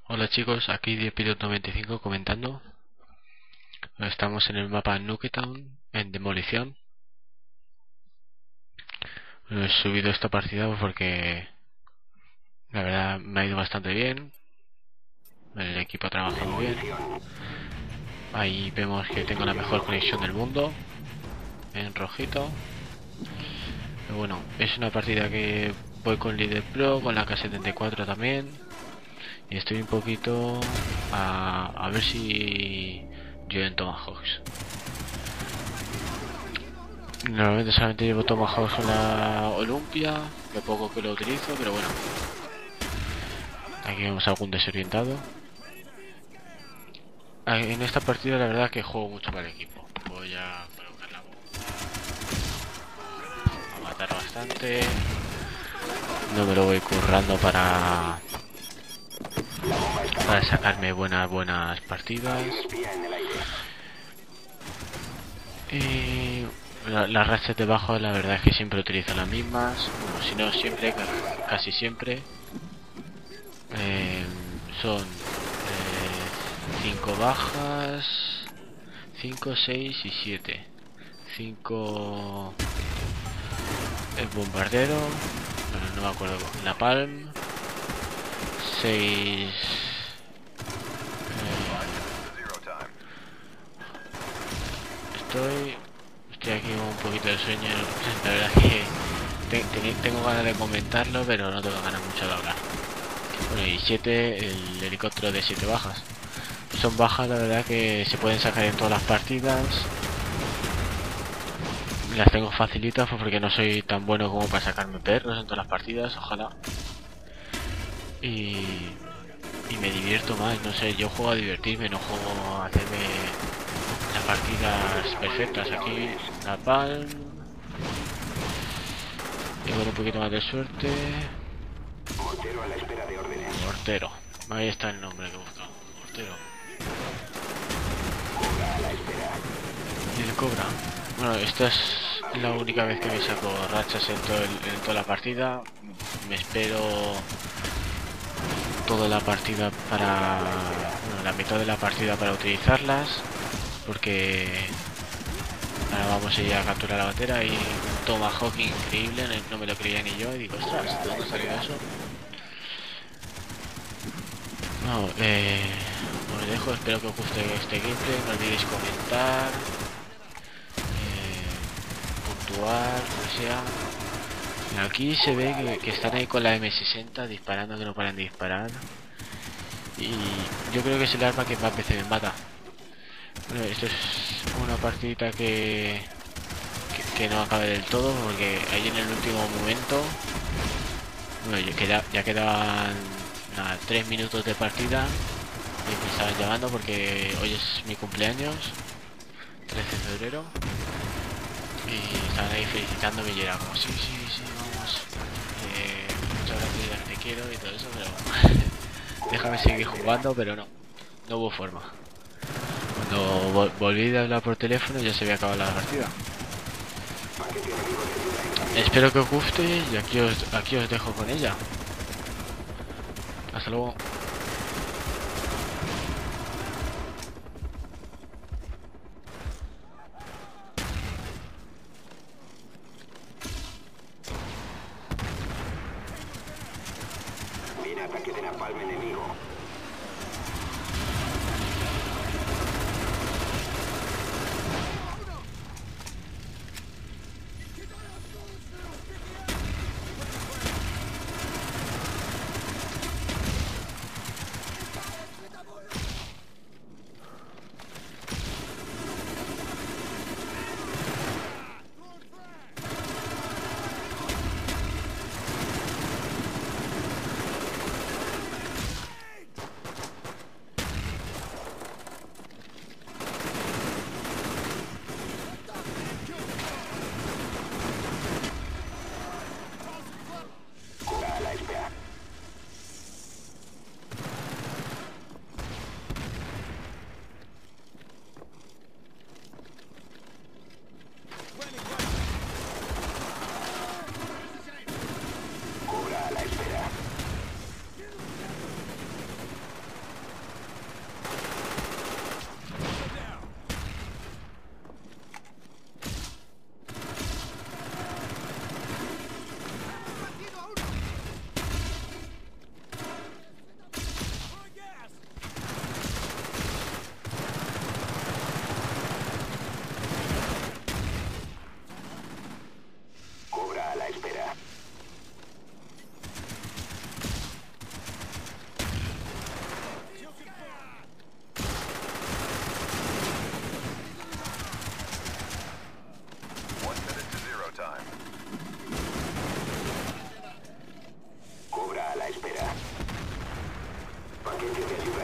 Hola chicos, aquí Pilot95 comentando. Estamos en el mapa Nuketown, en demolición. He subido esta partida porque la verdad me ha ido bastante bien. El equipo trabaja muy bien. Ahí vemos que tengo la mejor conexión del mundo, en rojito. Pero bueno, es una partida que voy con Líder Pro, con la K74 también. Y estoy un poquito a ver si yo en Tomahawks. Normalmente solamente llevo Tomahawk con la Olympia, lo poco que lo utilizo, pero bueno. Aquí vemos algún desorientado. En esta partida la verdad que juego mucho para el equipo. Voy a colocar la bomba, a matar bastante. No me lo voy currando para sacarme buenas partidas. Y las rachas de bajo la verdad es que siempre utilizo las mismas. Bueno, si no siempre, casi siempre. Son 5 bajas, 5, 6 y 7. 5 el bombardero, bueno, no me acuerdo, la Palm, 6 estoy aquí con un poquito de sueño. La verdad es que tengo ganas de comentarlo, pero no tengo ganas mucho de hablar. Bueno, y 7 el helicóptero de 7 bajas. Son bajas la verdad que se pueden sacar en todas las partidas. Las tengo facilitas porque no soy tan bueno como para sacarme perros en todas las partidas, ojalá. Y me divierto más, no sé, yo juego a divertirme, no juego a hacerme las partidas perfectas. Aquí la Palm. Y con un poquito más de suerte. Mortero a la espera de órdenes. Mortero. Ahí está el nombre que busco. Mortero. Cobra a la espera. Y el cobra. Bueno, esta es la única vez que me saco rachas en toda la partida. Me espero toda la partida para... Bueno, la mitad de la partida para utilizarlas. Porque ahora vamos a ir a capturar la bandera y un Tomahawk increíble, no me lo creía ni yo. Y digo, ostras, ¿de dónde ha salido eso? No, os dejo, espero que os guste este gameplay. No olvidéis comentar, puntuar, lo que sea. Aquí se ve que están ahí con la M60 disparando, que no paran de disparar. Y yo creo que es el arma que más veces me mata. Bueno, esto es una partidita que no acabe del todo, porque ahí en el último momento, bueno, ya quedaban nada, 3 minutos de partida y me estaban llamando porque hoy es mi cumpleaños, 13 de febrero, y estaban ahí felicitándome y era como sí, vamos, muchas gracias, te quiero y todo eso, pero déjame seguir jugando, pero no hubo forma. Cuando volví a hablar por teléfono ya se había acabado la partida. Espero que os guste y aquí os dejo con ella. Hasta luego. Viene ataque de napalm enemigo.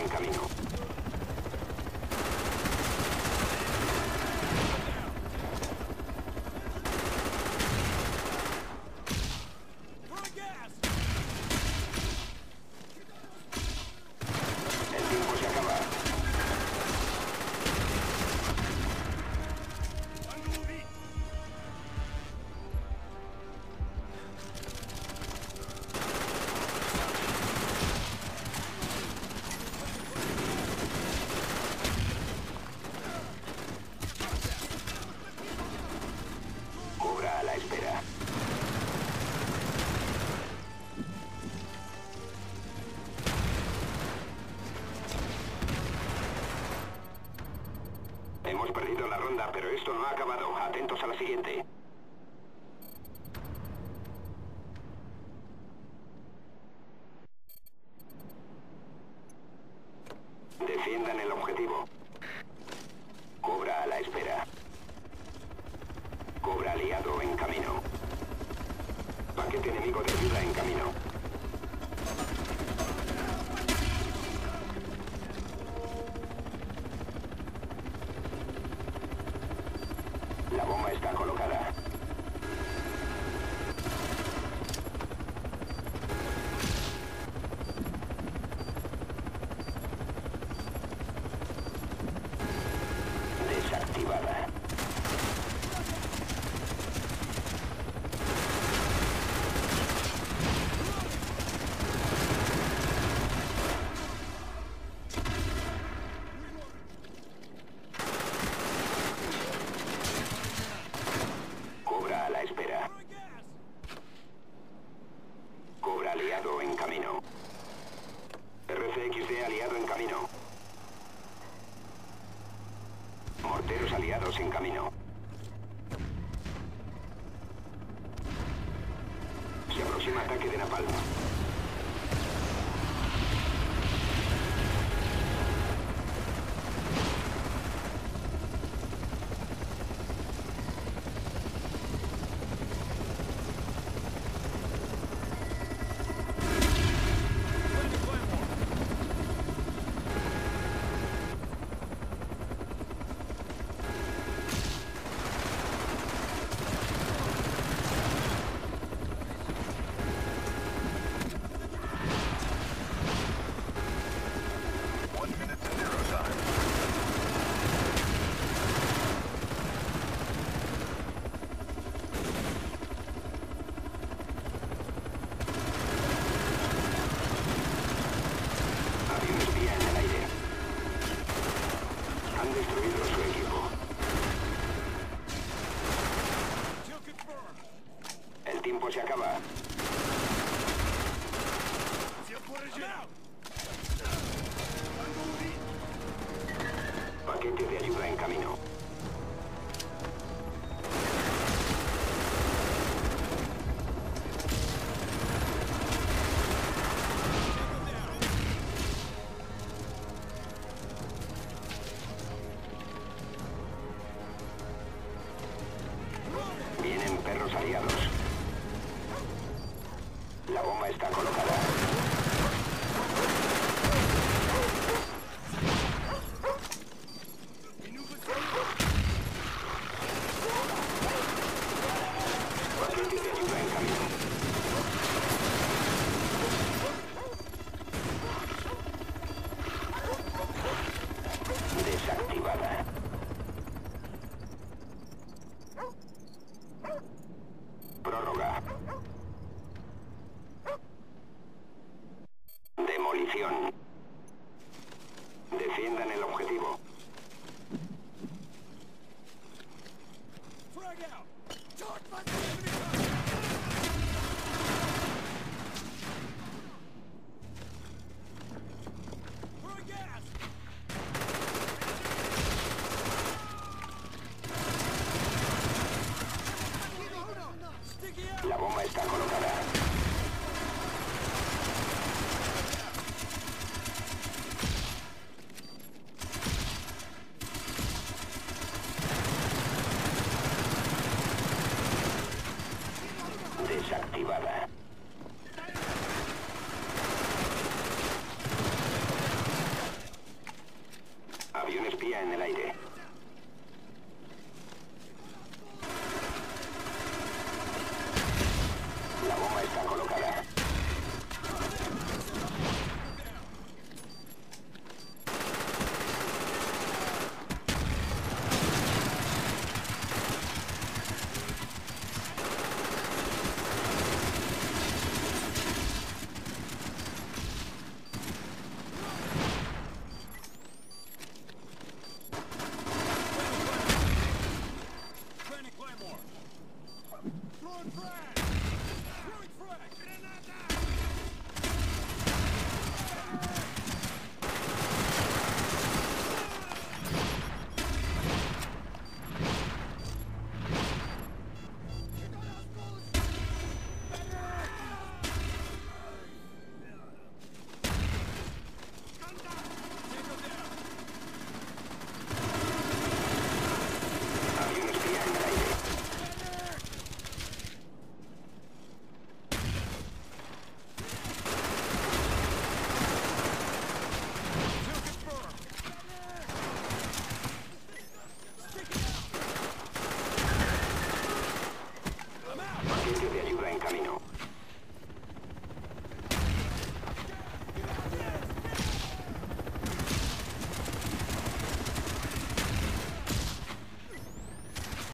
en camino. El tiempo se acaba. Cobra a la espera. Hemos perdido la ronda, pero esto no ha acabado. Atentos a la siguiente. Defiendan el objetivo. Cobra a la espera. Cobra aliado en camino. Paquete enemigo de ayuda en camino. La bomba está colocada. Desactivada. Cobra a la espera. Cobra aliado en camino. RCXD aliado en camino. Morteros aliados en camino. Se aproxima ataque de napalm. El tiempo se acaba. Paquete de ayuda en camino. Vienen perros aliados. La bomba está colocada. Paquete de ayuda en camino. Desactivada. Prórroga. Demolición. Defiendan el objetivo. Frag out! Talk like